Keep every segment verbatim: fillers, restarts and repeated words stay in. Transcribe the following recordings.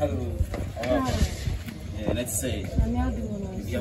Yeah, let's say. Yeah,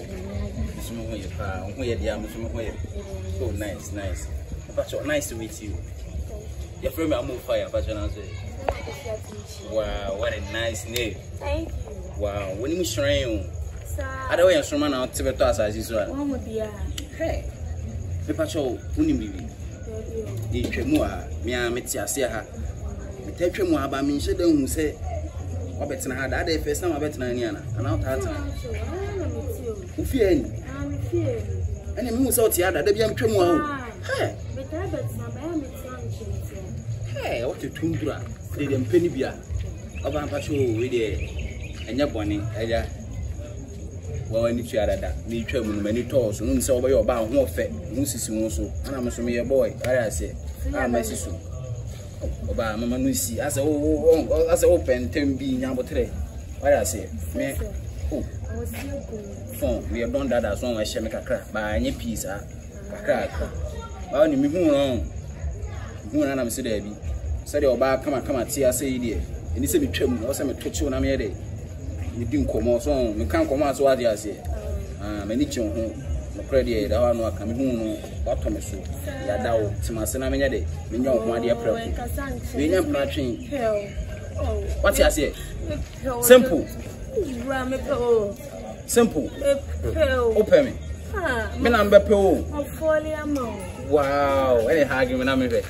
oh, nice, nice. But nice to meet you. Your friend, I'm on fire. But you know, wow, what a nice name. Thank you. Wow, when you train, I don't want to man out to the task as usual. Hey, the patrol, Unimi. The Tremua, Mia Metia Sia. The Tremua, but I mean, she don't say. I bet I had that first time I bet Naniana, and out that time. Who fear any? I'm fear. And the moon's out here that they be a Tremua. Hey, but I bet some hey, what a tundra. They didn't penny beer. About patrol with it. And your bonnie, Ella. Well, I need to add that. Me trouble many tours, and so by your bound, more fat, Moses also. And I'm assuming a boy, I say, I'm my sister. About Mamma Nusi, as a oh, as a open ten being number three. What I say, me, oh, phone, we have done that as long as she make a crack by any piece, a crack. Only me who wrong. Who and I'm said, said your bar come and come and see us say, dear. And he said, me trim, or some twitch on a mere. You didn't come out on, we can't come out what I say. Ah, many children, no credit, I don't know, coming home, what Thomas, Yadao, to my son, I mean, a day, me know, my dear Pro. We never matching. What's I say? Simple. Simple. Open me. Me number Pro. Wow, any argument I'm in.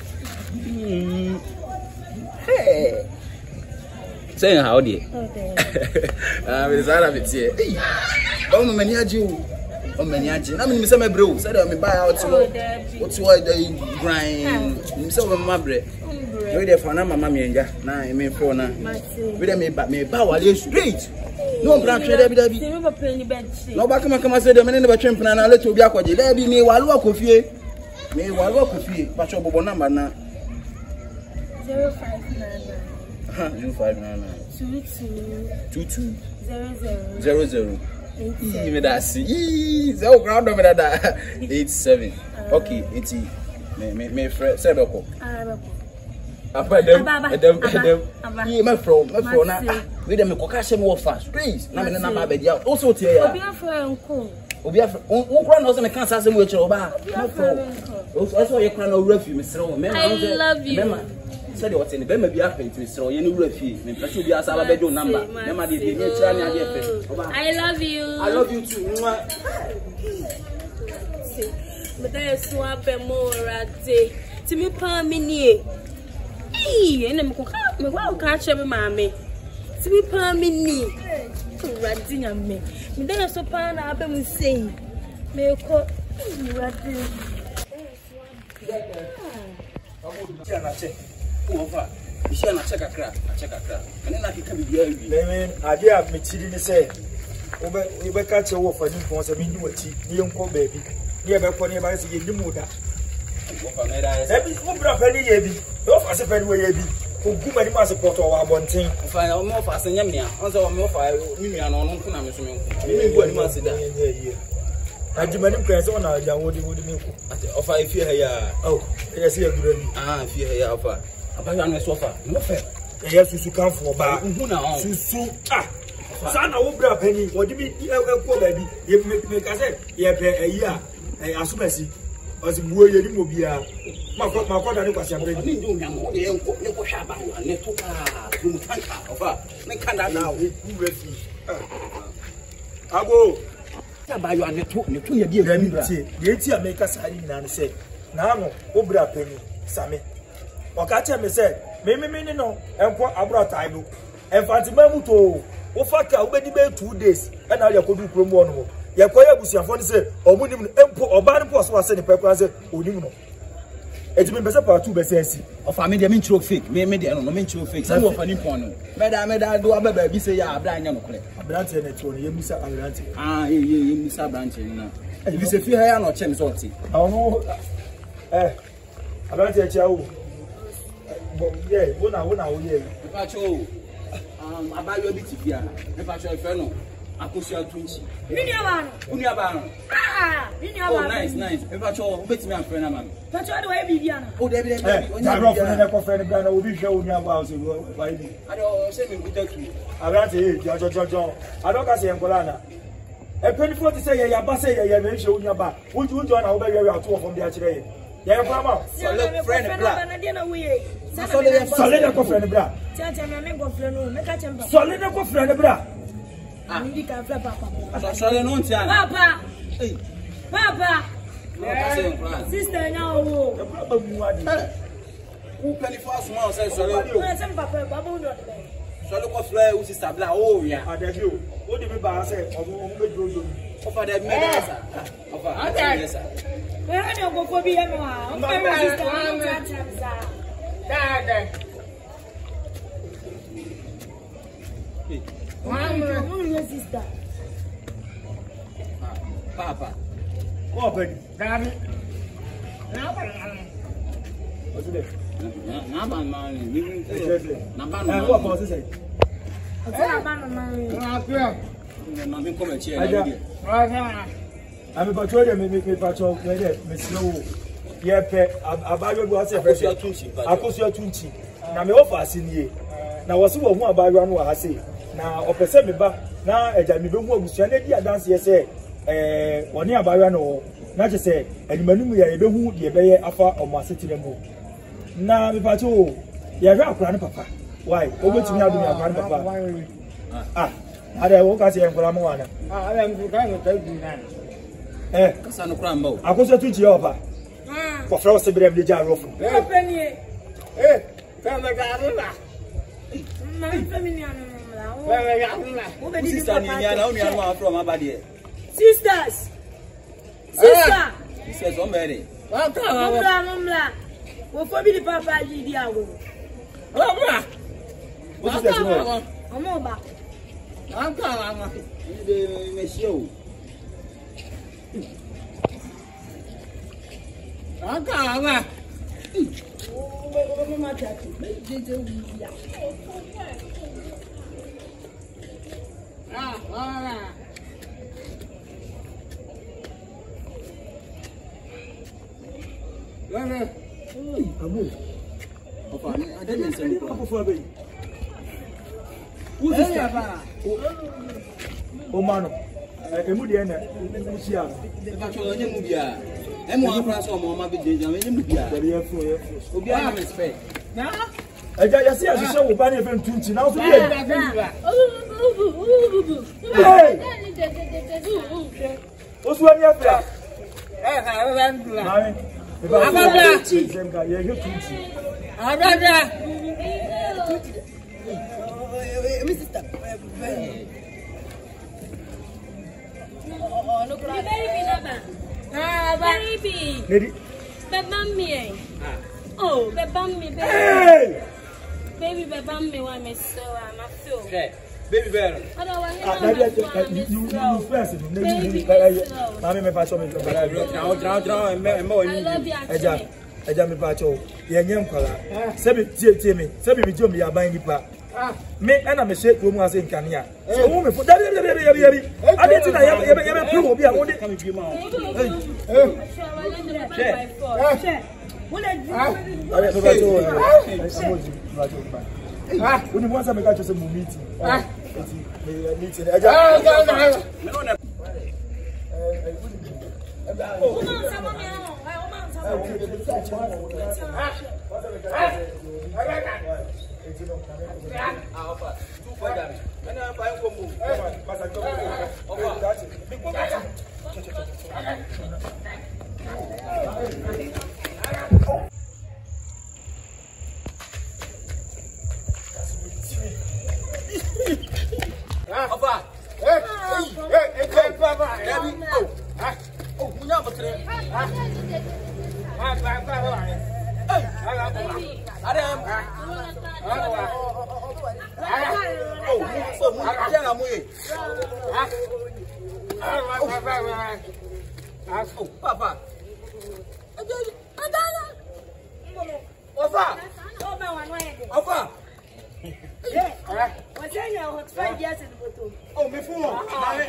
Hey. Saying how dear. Ah, it's out of it here. Oh, many are you? Oh, many are you? I mean, some bro said I may buy out what's what they grind. So, my bread. You're there for an mamma, now I mean, for now. We don't make me bow a little straight. No, branch, no, back come and say the man in the champion and I'll let you be aqua. There be me while walk with you. May while walk with you, but your bobo number now. Zero five nine. Zero five nine nine. Two two. Two two. Zero zero. Zero zero. Even that see. Zero ground over that. Eight seven. Okay, eighty. Me me me friend. Say beko. Ah beko. Apa dem? Dem dem. Ye my friend. My friend na. We dem ko cash me fast. Please. Na me na ma be dia. Also tie ya. Obi afro enko. Obi afro. Won kura na so me kan sase mo e kire oba. My friend. Also ye kura na owura me sere me. I love you. Said what in the Bema be happy to Mister Yenu Refi, and Pashu be as I bedo number. Never did the I love you. I love you too. But I swap a more at day. To me, palm mini. Hey, and I'm going to catch every mammy. To me, palm mini. Ratting on me. Then I saw pan up and say, may you call ratting. Over. You shall not check a crack, I check a crack. And then I can be very. I dare me chilling to say, we will catch a wolf for you for some minuity, young poor baby. Never for nearby to get the motor. That is one penny, baby. No, as a penny, baby. Who give my master pot or one thing. Find out more fast than Yamia. Also, more fire, million on one swimming. You mean what you must say that? I demand press on our young woody would make. Of I fear her. Oh, yes, you're good. Ah, fear her offer. About on the sofa, no fair. Yes, you come for bar. Who now? Susu. Ah, son, I will grab penny. What do you mean? Baby, you make us say, yeah, a year. I assume I see. As a boy, you will be a my father was a very good young Shabba and they took a of her. Make can't now. I go. By you and the two, the two, you the make us hiding and say, now, Obra penny, Sammy. Or catch me said, Mimi no, and what about time? And Fatima Muto, or Faka, already been two days, and now you could do promo. Yakoya was your phone said, or wouldn't import or bad post was sending paper as a Udimo. It's been better part two best of a medium intro fake, may medium no intro fake, some of an important. Madame, I do a baby say, yeah, blind young clip. A branch and a tone, you miss a branch. Ah, you miss a branch. And you say, if you have no chance, or tea. Oh, no. Eh, I don't tell you. Yeah, one hour, one hour, yeah. If I show, um, I buy your bit here. If I show a fellow, Akosia Tunchi. Miniabano. Uniabano. Ah, Miniabano. Oh, nice, nice. If I show, bet me a friend, man. But what do I be Diana? Oh, they be there. I'm not friend of friend, but I will be showing you about it. I don't say me good to you. I ran to you, John John John. I don't say Angola. A penny for to say, yeah, but say, yeah, you show you about. Would you join our baby out from the today? Yeah, Mama. So look, friend of black. Solid of friend of black. Solid of friend of black. Ah, you can flip Papa. So they don't tell. Papa. Hey. Papa. Sister now. Who penny for small says so. Papa, Babu. So look of fly who sister black. Oh, yeah. I tell you. What did you say? Offer that medicine. Offer. Okay. Where are you going to be? I'm going to Mama, sister. Papa. Oh, baby. Daddy. What's it? Naba man. Exactly. Naba man. What was it? Naba man. Na me come here. I'm about to tell you, me me patrol, me there, me slow. Yeah, pe. Abayo go say fresh. Akosia Tunchi. Na me offer asinye. Na wose wo hu abayo no ha say. Na opese me ba na eja me be hu agusua na di adanse ye say eh woni abayo no na che say animanum ya ye be hu de be ye afa omo asetire mu. Na me patrol, ye hwe akura ne papa. Why? Obetumi adu me akura ne papa. Ah. Ada wo ka say enkola mo wana. Ah, ala mfu ka no tagu na. Eh, kasa no kura mba. Akosia Tunchi ya opa. Mm. Ko fra se brem de ja rofo. Eh, penny. Eh, kama ga rula. Mama family anu mla. Kama ga rula. Wo be di sister ni nya na unu anu afro ma ba de. Sisters. Sister. Sisters o mere. Wa ka wa. Mla mla. Wo fo bi di papa ji di awo. Wa bra. What is that? Omo ba. Wa ka wa. Ni be me show. Aka wa. Oh, mama tatu. Jeje wuya. Ah, ah. Lele. Amu. Papa, I didn't say Papa for baby. Who's this papa? O mano. Emu de na musia. Papa cho onye mu bia. Emu afra so mo ma be jeje, onye mu bia. Bari afro afro. Obi a respect. Na? Eja ya se ahihye wo ba na efe Tunchi na so Hey! Hey! Osu ani afra. Eh, ha, wa ndula. Mami. Ababra. Zemga ye ye Tunchi. Ababra. Mister Oh, no kura. Baby naba. Ah, Baby. Lady. Bebam me. Oh, bebam me, baby. Hey! Baby, bebam me wa me so am I feel. Okay. Baby bear. Otherwise, Ah, you you you first you need Mami me pa so me bara. Draw draw draw e me mo ni. Eja eja me pa cho. Ye nyem kwala. Se be tie tie me. Se be me jom ya ban nipa. Me ana me she kro mu ase nkane a. So wo me fo dabi dabi dabi dabi dabi. Ade ti na ye ye ye pe wo bi a wo de. Eh. Che. Wole di. Ade me pa cho. Amoji pa cho ba. Ah, oni mo sa me ka cho se mu meeting. Ah. Me meeting. Eja. Ah, ga ga. Me no na. O ma sa mo mi ano. Ai, o ma sa mo. Ah, opa. Tu foi dar. Ana vai um combo. Passa cho. Opa. Opa. Eh, eh, eh, papa. Oh. Ah. Oh, punya betre. Ah, ah, papa. Eh, ada. Oh, so mu jangan mu ye. Ah. Ah, papa. Ah, oh, papa. Opa. Opa. Yeah. What's in your hot five years in the bottle? Oh, me fool. Mame.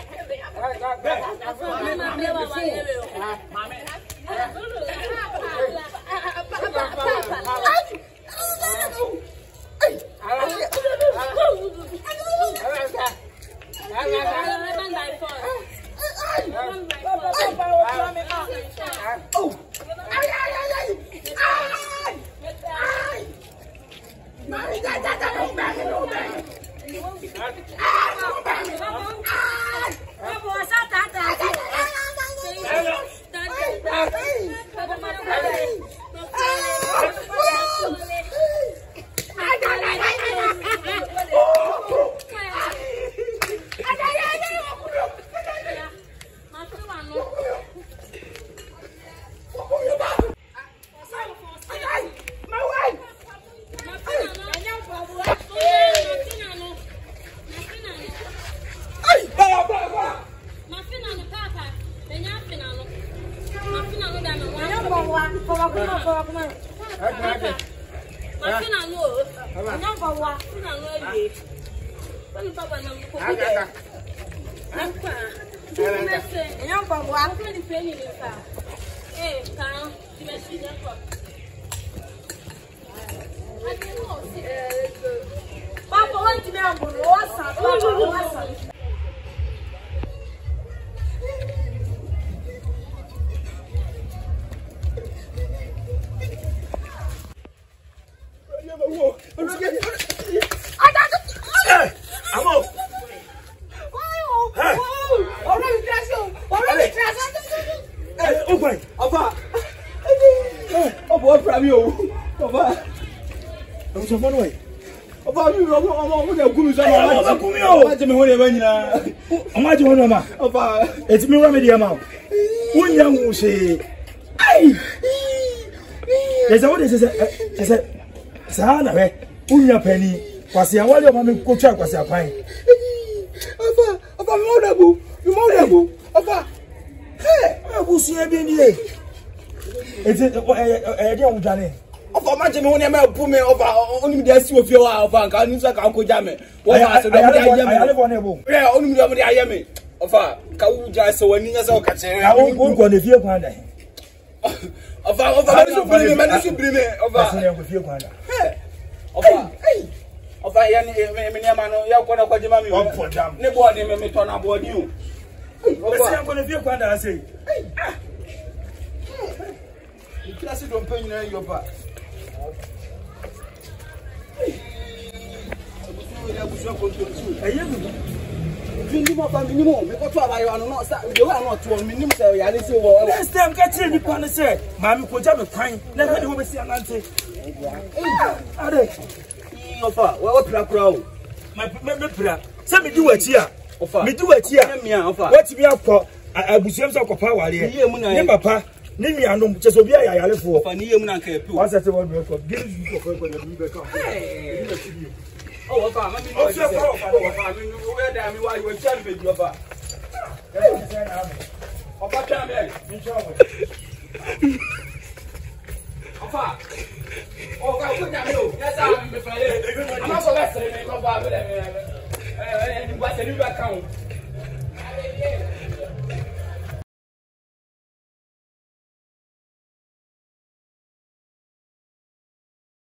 Papa, onde me amor, Papa, It's me remedy amount. One young will say, there's a what is it? Sana, Unya penny, was the award of my coach was a pine. Of a modable, you modable, of a hey, I will see a bit. Is it a young Johnny? Of a magic when I put me over only the S U of your bank, I need to Uncle Jammy. Why I live on a boom. Yeah, only the I am it. Of a cow just so when you saw catching. I won't go on the field one day. Of a of a supreme and supreme of a field one. Of a of a young man, you're going to put him on for jam. Nobody may turn aboard you. I'm going to feel one, I say. You can't don't pay your back. Next time, get in the corner, say, Mammy, put up a pine, never do see an answer. What crowd? My member, send me do it here. Me do it here. What's me up for? I was young of power here. Papa, name me, I know just be a yellow for a year. What's that about for giving you for the oh, Papa, I'm sure where damn you are, you were champion, your back. Papa, come here, in trouble. Papa, oh, God, look at you. Yes, I'm not so less than my father. And what's a new account?